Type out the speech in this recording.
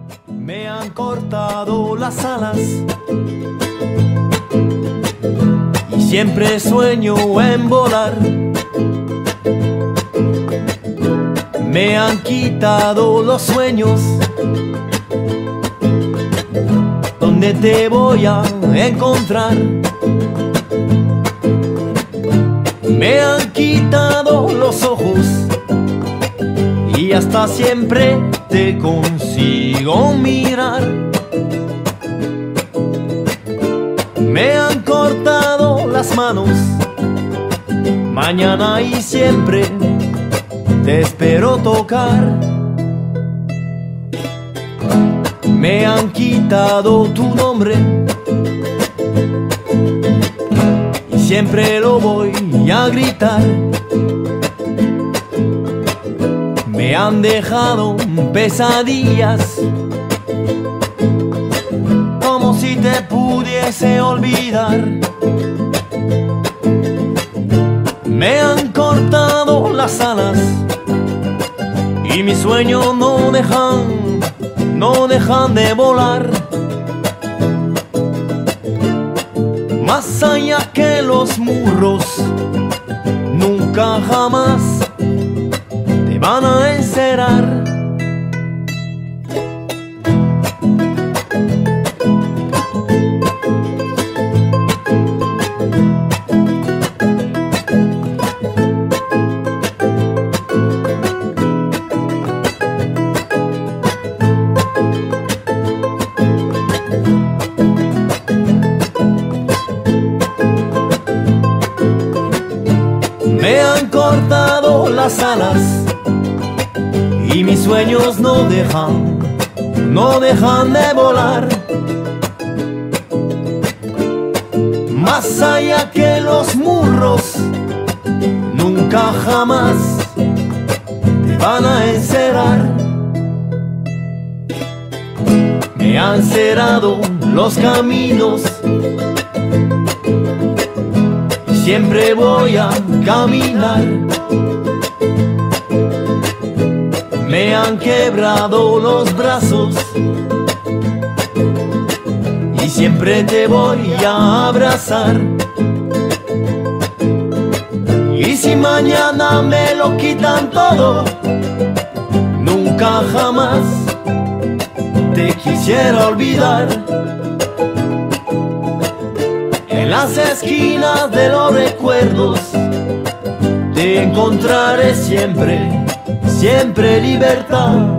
Me han cortado las alas y siempre sueño en volar. Me han quitado los sueños. ¿Dónde te voy a encontrar? Me han quitado los ojos y hasta siempre te consigo mirar. Me han cortado las manos, mañana y siempre te espero tocar. Me han quitado tu nombre y siempre lo voy a gritar. Me han dejado pesadillas, como si te pudiese olvidar. Me han cortado las alas y mis sueños no dejan de volar. Más allá que los muros, nunca jamás te van a encerrar. Me han cortado las alas y mis sueños no dejan de volar. Más allá que los muros, nunca jamás te van a encerrar. Me han cerrado los caminos, siempre voy a caminar. Me han quebrado los brazos y siempre te voy a abrazar. Y si mañana me lo quitan todo, nunca jamás te quisiera olvidar. En las esquinas de los recuerdos te encontraré siempre, siempre libertad.